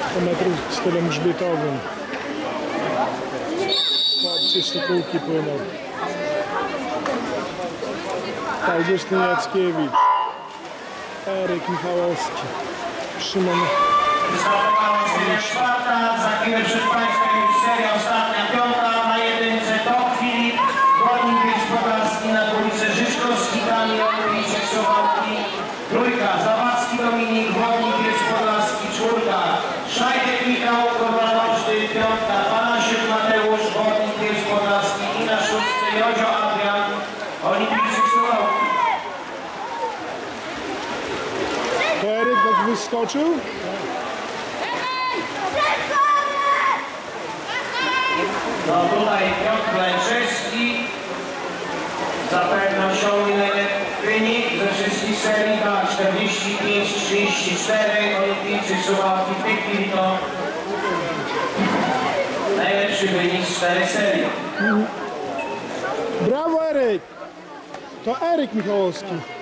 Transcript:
100 metrów stylem grzbietowym. Przez szykółki płynął. Kazimierz Jackiewicz, Eryk Michałowski, Szymon. Wystartowała seria czwarta, za chwilę przed Państwem już seria ostatnia, piąta, na jedynce Top Filip, Górnik Wieś Podlaski, na dwójce Żyżkowski, Daniel, Oliczek Sowalki, trójka Zawadzki Dominik, Górnik Wieś Podlaski, czwórka Szajtek Michał, Kowalowski, piątka Panasiuk Mateusz, Górnik Wieś Podlaski i na szóstce Jodzio Adrian, Olimpijczyk Sowalki. To Eryk tak wyskoczył? No tutaj Piotr Lęczewski zapewne osiągnie wynik ze wszystkich serii, tak, 45-34, Olimpijczyk Suwałki w tej chwili to najlepszy wynik z 4 serii. Brawo Eryk! To Eryk Michałowski.